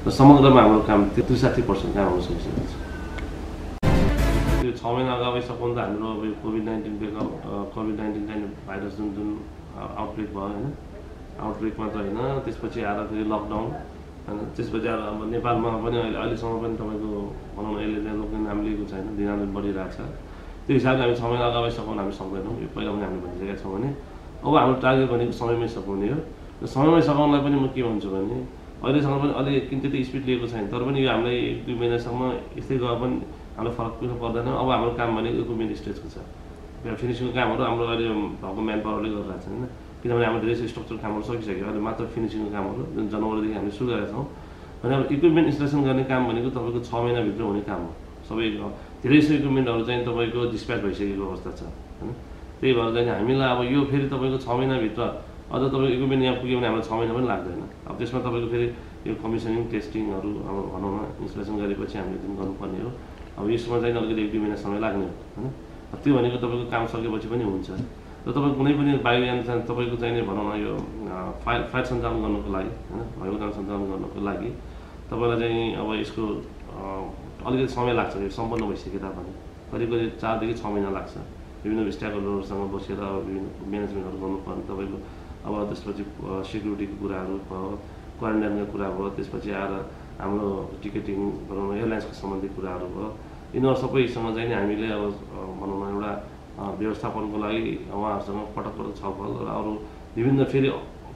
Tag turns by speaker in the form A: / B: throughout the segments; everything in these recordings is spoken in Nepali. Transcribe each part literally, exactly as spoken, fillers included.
A: र समग्रमा हाम्रो काम त्रिसाठी पर्सेन्ट काम हुन सकिसकेको छ। त्यो छ महिना अगावै सकौँ त हाम्रो अब covid nineteen breakout covid nineteen चाहिँ भाइरस जुन जुन आउटब्रेक भयो होइन, आउटब्रेक मात्र होइन त्यसपछि आएर फेरि लकडाउन होइन, त्यसपछि आएर अब नेपालमा पनि अहिले अहिलेसम्म पनि तपाईँको भनौँ न यसले लोकले नाम लिएको छैन, दिनादिन बढिरहेको छ। त्यो हिसाबले हामी छ महिना अगावै सघाउन हामी सक्दैनौँ, यो पहिला पनि हामीले भनिसकेका छौँ भने अब हाम्रो टार्गेट भनेको समयमै सघाउने हो। र समयमै सघाउनलाई पनि म के भन्छु भने अहिलेसम्म पनि अलि किन त्यति स्पिड लिएको छैन, तर पनि यो हामीलाई एक दुई महिनासम्म यस्तै गए पनि हामीलाई फरक पनि पर्दैन। अब हाम्रो काम भनेको इक्विपमेन्ट स्टेजको छ, फिनिसिङको कामहरू हाम्रो अहिले भएको म्यान पावरले गरिरहेको छ होइन, किनभने हाम्रो धेरै स्ट्रक्चर कामहरू सकिसक्यो, अहिले मात्र फिनिसिङको कामहरू जुन जनवरीदेखि हामीले सुरु गरेका छौँ। भने अब इक्विपमेन्ट इन्स्टलेसन गर्ने काम भनेको तपाईँको छ महिनाभित्र हुने काम हो। सबै धेरै जस्तो इक्विपमेन्टहरू चाहिँ तपाईँको डिस्प्याच भइसकेको अवस्था छ होइन, त्यही भएर चाहिँ हामीलाई अब यो फेरि तपाईँको छ महिनाभित्र अझ तपाईँको इक्विपमेन्ट यहाँ पुग्यो भने हामीलाई छ महिना पनि लाग्दैन। अब त्यसमा तपाईँको फेरि यो कमिसनिङ टेस्टिङहरू अब भनौँ न इन्स्टलेसन गरेपछि हामीले जुन गर्नुपर्ने हो, अब यसमा चाहिँ अलिकति एक दुई महिना समय लाग्ने हो होइन। त्यो भनेको तपाईँको काम सकेपछि पनि हुन्छ। र तपाईँ कुनै पनि वायुयान तपाईँको चाहिने भनौँ न यो फ्लाइट फ्लाइट सञ्चालन गर्नुको लागि होइन, वायुयान सञ्चालन गर्नुको लागि तपाईँलाई चाहिँ अब यसको अलिकति समय लाग्छ। यो सम्पन्न भइसके तापनि करिब करिब चारदेखि छ महिना लाग्छ। विभिन्न स्टाफहरूसँग बसेर विभिन्न म्यानेजमेन्टहरू गर्नुपर्ने तपाईँको अब त्यसपछि सेक्युरिटीको कुराहरू भयो, क्वारेन्टाइनको कुरा भयो, त्यसपछि आएर हाम्रो टिकटिङ भनौँ न एयरलाइन्सको सम्बन्धी कुराहरू भयो, यिनीहरू सबैसँग चाहिँ हामीले अब भनौँ न एउटा व्यवस्थापनको लागि उहाँहरूसँग पटक पटक छलफल र अरू विभिन्न फेरि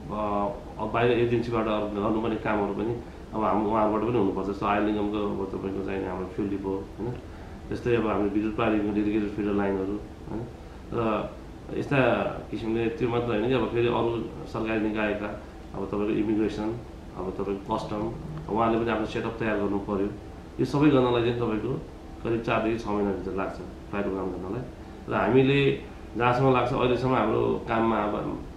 A: बाहिर एजेन्सीबाट गर्नुपर्ने कामहरू पनि अब हाम्रो उहाँहरूबाट पनि हुनुपर्छ। जस्तो आयल निगमको अब तपाईँको चाहिँ हाम्रो फ्युल डिपो होइन, त्यस्तै अब हाम्रो विद्युत प्राधिकरणको डेडिकेटेड फिडर लाइनहरू होइन, र यस्ता किसिमले त्यो मात्र होइन कि अब फेरि अरू सरकारी निकायका अब तपाईँको इमिग्रेसन अब तपाईँको कस्टम उहाँले पनि आफ्नो सेटअप तयार गर्नु पऱ्यो। यो सबै गर्नलाई चाहिँ तपाईँको करिब चारदेखि छ महिनाभित्र लाग्छ फ्लाइट प्रोग्राम गर्नलाई। र हामीले जहाँसम्म लाग्छ अहिलेसम्म हाम्रो काममा अब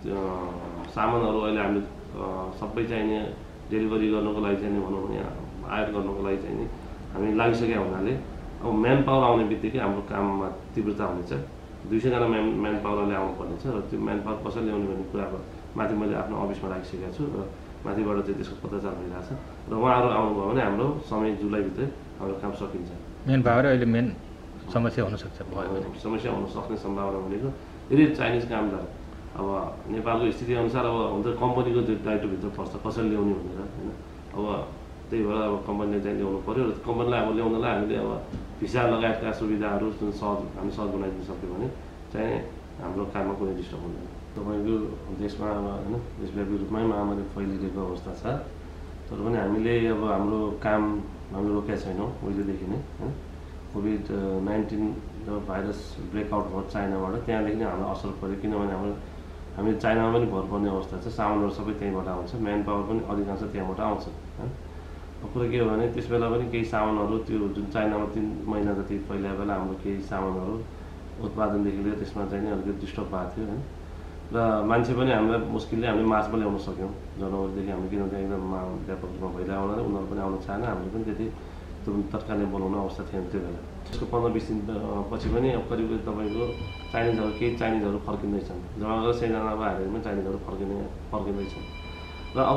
A: सामानहरू अहिले हामीले सबै चाहिने डेलिभरी गर्नुको लागि चाहिँ भनौँ भने आयात गर्नुको लागि चाहिँ नि हामी लागिसकेका हुनाले अब म्यान पावर आउने बित्तिकै हाम्रो काममा तीव्रता हुनेछ। दुई सयजना म्यान म्यान पावर ल्याउनु पर्नेछ र त्यो म्यान पावर कसरी ल्याउने भन्ने कुराको माथि मैले आफ्नो अफिसमा राखिसकेको छु र माथिबाट चाहिँ त्यसको पत्रचार भइरहेछ र उहाँहरू आउनुभयो भने हाम्रो समय जुलाईभित्रै हाम्रो काम सकिन्छ।
B: मेन पावर अहिले मेन समस्या हुनसक्छ
A: समस्या हुन सक्ने सम्भावना भनेको यदि चाइनिज कामदार अब नेपालको स्थिति अनुसार अब हुन्छ कम्पनीको दायित्वभित्र पर्छ कसरी ल्याउने भनेर होइन। अब त्यही भएर अब कम्पनीले चाहिँ ल्याउनु पऱ्यो र कम्पनीलाई अब ल्याउनलाई हामीले अब भिसा लगायतका सुविधाहरू जुन सहज हामी सहज बनाइदिन सक्यो भने चाहिँ हाम्रो काममा कुनै डिस्टर्ब हुँदैन। तपाईँको देशमा अब होइन देशव्यापी रूपमै महामारी फैलिरहेको अवस्था छ, तर पनि हामीले अब हाम्रो काम हामीले रोकेका छैनौँ उहिलेदेखि नै होइन। कोभिड नाइन्टिन जब भाइरस ब्रेकआउट भयो चाइनाबाट त्यहाँदेखि नै हामीलाई असर पऱ्यो, किनभने हाम्रो हामी चाइनामा पनि भर पर्ने अवस्था छ, सामानहरू सबै त्यहीँबाट आउँछ, म्यान पावर पनि अधिकांश त्यहाँबाट आउँछ होइन। कुरा के हो भने त्यस बेला पनि केही सामानहरू त्यो जुन चाइनामा तिन महिना जति फैलाए बेला हाम्रो केही सामानहरू उत्पादनदेखि लिएर त्यसमा चाहिँ अलिकति डिस्टर्ब भएको थियो होइन। र मान्छे पनि हामीलाई मुस्किलले हामीले मार्चमा ल्याउन सक्यौँ जनवरीदेखि हामी, किनभने एकदम व्यापक रूपमा भइरहेको हुनाले उनीहरू पनि आउनु चाहेन, हामीले पनि त्यति तत्कालै बोलाउने अवस्था थिएन त्यो बेला। त्यसको पन्ध्र बिस दिन पछि पनि अब करिब करिब तपाईँको चाइनिजहरू केही चाइनिजहरू फर्किँदैछन्, जम्मा गरेर सयजना अब हालेर पनि चाइनिजहरू फर्किने फर्किँदैछन्। र अब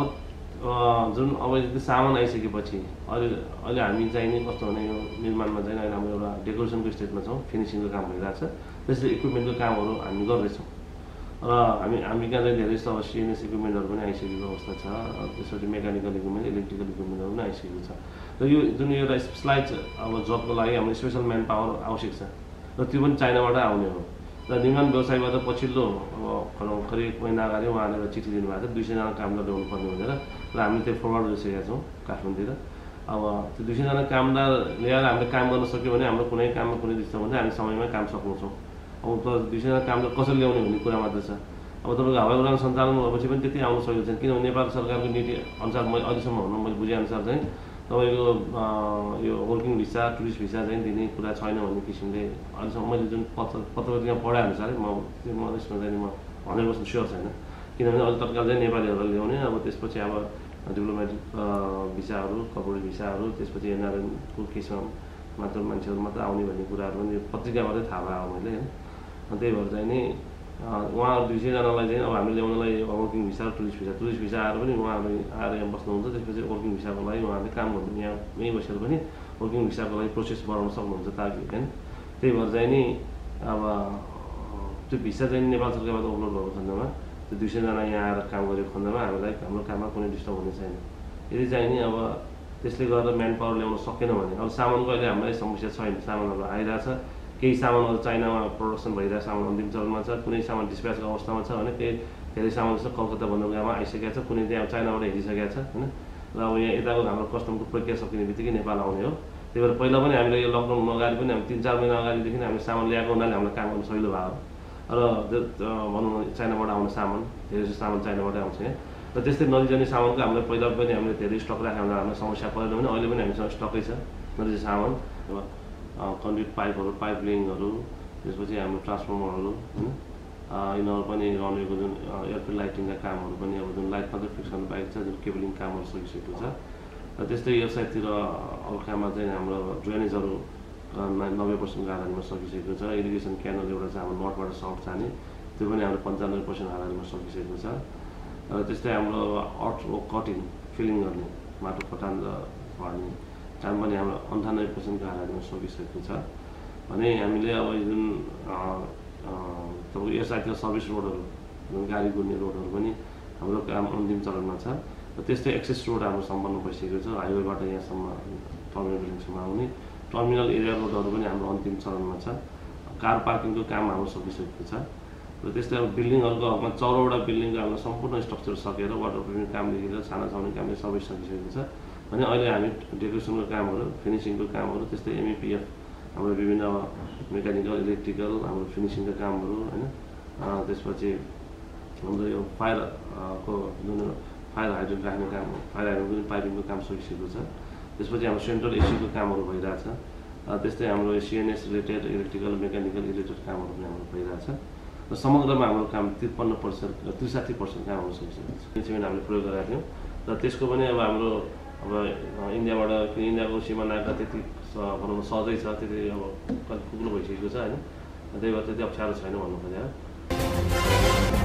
A: जुन अब यदि सामान आइसकेपछि अहिले अहिले हामी चाहिँ नि कस्तो भने यो निर्माणमा चाहिँ अहिले हाम्रो एउटा डेकोरेसनको स्टेजमा छौँ, फिनिसिङको काम भइरहेको छ, त्यसले इक्विपमेन्टको कामहरू हामी गर्दैछौँ र हामी हामी कहाँ चाहिँ धेरै जस्तो अब सिएनएस इक्विपमेन्टहरू पनि आइसकेको अवस्था छ, त्यसपछि मेकानिकल इक्विपमेन्ट इलेक्ट्रिकल इक्विपमेन्टहरू पनि आइसकेको छ। र यो जुन एउटा स्पेसलाइज अब जबको लागि हाम्रो स्पेसल म्यान पावर आवश्यक छ र त्यो पनि चाइनाबाट आउने हो। र निर्माण व्यवसायबाट पछिल्लो अब भनौँ करिब एक महिना अगाडि उहाँले चिठी दिनुभएको छ दुई सयजना कामदार ल्याउनु पर्ने भनेर, र हामीले त्यो फरवर्ड गरिसकेका छौँ काठमाडौँतिर। अब त्यो दुई सयजना कामदार ल्याएर हामीले काम गर्न सक्यो भने हाम्रो कुनै काममा कुनै डिस्टर्ब हुन्छ, हामी समयमै काम सक्नेछौँ। अब त दुई सयजना कामदार कसरी ल्याउने भन्ने कुरा मात्र छ। अब तपाईँको हवाई उडान सञ्चालन भएपछि पनि त्यति आउन सकेको छैन, किनभने नेपाल सरकारको नीति अनुसार मैले अहिलेसम्म भनौँ मैले बुझेअनुसार चाहिँ तपाईँको यो वर्किङ भिसा टुरिस्ट भिसा चाहिँ दिने कुरा छैन भन्ने किसिमले अहिलेसम्म मैले जुन पत्र पत्रपत्रिकामा पढाए अनुसार म त्यो म यसमा चाहिँ म हन्ड्रेड पर्सेन्ट स्योर छैन, किनभने अहिले तत्काल चाहिँ नेपालीहरूलाई ल्याउने अब त्यसपछि अब डिप्लोमेटिक भिसाहरू कर्पोरेट भिसाहरू त्यसपछि एनआरएनको केसमा मात्र मान्छेहरू मात्र आउने भन्ने कुराहरू पनि पत्रिकाबाटै थाहा भयो मैले होइन। त्यही भएर चाहिँ नि उहाँहरू दुई सयजनालाई चाहिँ अब हामीले ल्याउनलाई वर्किङ भिसा र टुरिस्ट भिसा टुरिस्ट भिसा आएर पनि उहाँहरू आएर यहाँ बस्नुहुन्छ। त्यसपछि वर्किङ भिसाको लागि उहाँहरूले काम गर्नु यहाँ यहीँ बसेर पनि वर्किङ भिसाको लागि प्रोसेस बढाउन सक्नुहुन्छ ताकि होइन। त्यही भएर चाहिँ नि अब त्यो भिसा चाहिँ नेपाल सरकारबाट उपलब्ध भएको खण्डमा त्यो दुई सयजना यहाँ आएर काम गरेको खण्डमा हामीलाई हाम्रो काममा कुनै डिस्टर्ब हुने छैन। यदि चाहिँ नि अब त्यसले गर्दा म्यान पावर ल्याउन सकेन भने अब सामानको अहिले हामीलाई समस्या छैन। सामानहरू आइरहेछ, केही सामानहरू चाइनामा प्रोडक्सन भइरहेको सामान अन्तिम चरणमा छ, कुनै सामान डिस्प्याचको अवस्थामा छ भने केही धेरै सामान जस्तो कलकत्ता बन्दरगाहमा आइसकेको छ, कुनै चाहिँ अब चाइनाबाट हेरिसकेको छ होइन। र अब यहाँ यताको हाम्रो कस्टमको प्रक्रिया सकिने बित्तिकै नेपाल आउने हो। त्यही भएर पहिला पनि हामीले यो लकडाउन अगाडि पनि हामी तिन चार महिना अगाडिदेखि हामीले सामान ल्याएको हुनाले हामीलाई काम गर्नु सजिलो भएको र भनौँ न चाइनाबाट आउने सामान धेरै जस्तो सामान चाइनाबाटै आउँछ यहाँ। र त्यस्तै नजिजाने सामानको हामीले पहिला पनि हामीले धेरै स्टक राख्यो भने हामीलाई समस्या परेन भने अहिले पनि हामीसँग स्टकै छ नजिजा सामान। अब कन्ड्युट पाइपहरू, पाइप लिङ्कहरू, त्यसपछि हाम्रो ट्रान्सफर्मरहरू होइन, यिनीहरू पनि रनवेको जुन एयरफिल्ड लाइटिङका कामहरू पनि अब जुन लाइट मात्रै फिक्स गर्नु बाहेक छ, जुन केबलिङ कामहरू सकिसकेको छ। र त्यस्तै यो साइडतिर अल्कामा चाहिँ हाम्रो ड्रेनेजहरू नब्बे पर्सेन्टको हाराहारीमा सकिसकेको छ। इरिगेसन क्यानल एउटा चाहिँ हाम्रो नर्थबाट साउथ जाने त्यो पनि हाम्रो पन्चानब्बे पर्सेन्ट हाराहारीमा सकिसकेको छ। र त्यस्तै हाम्रो अर्थ कटिङ फिलिङ गर्ने माटो खटान र भर्ने काम पनि हाम्रो अन्ठानब्बे पर्सेन्टको हाराहारीमा सकिसकेको छ। भने हामीले अब जुन तपाईँको यसैतिर सर्भिस रोडहरू जुन गाडी गुड्ने रोडहरू पनि हाम्रो काम अन्तिम चरणमा छ। र त्यस्तै एक्सेस रोड हाम्रो सम्पन्न भइसकेको छ। हाइवेबाट यहाँसम्म टर्मिनल बिल्डिङसम्म आउने टर्मिनल एरिया रोडहरू पनि हाम्रो अन्तिम चरणमा छ। कार पार्किङको काम हाम्रो सकिसकेको छ। र त्यस्तै अब बिल्डिङहरूको हकमा चौधवटा बिल्डिङको हाम्रो सम्पूर्ण स्ट्रक्चर सकेर वाटर प्रुफिङ कामदेखि लिएर छाना छाउने कामले सबै सकिसकेको छ। भने अहिले हामी डेकोरेसनको कामहरू, फिनिसिङको कामहरू, त्यस्तै एमइपिएफ हाम्रो विभिन्न मेकानिकल, इलेक्ट्रिकल हाम्रो फिनिसिङका कामहरू होइन। त्यसपछि हाम्रो यो फायरको जुन फायर हाइड्रेन्ट राख्ने काम, फायर हाइड्रेन्टको पनि पाइपिङको काम सकिसकेको छ। त्यसपछि हाम्रो सेन्ट्रल एसीको कामहरू भइरहेछ। त्यस्तै हाम्रो CNS related, electrical, mechanical related कामहरू पनि हाम्रो भइरहेछ। र समग्रमा हाम्रो काम त्रिपन्न पर्सेन्ट त्रिसाठी पर्सेन्ट काम हाम्रो सकिसकेको छ। सिमेन्ट हामीले प्रयोग गरेका थियौँ र त्यसको पनि अब हाम्रो अब इन्डियाबाट किन इन्डियाको सिमानाका त्यति भनौँ सहजै छ, त्यति अब कुक्लो भइसकेको छ होइन। त्यही भएर त्यति अप्ठ्यारो छैन भन्नु खोजेर।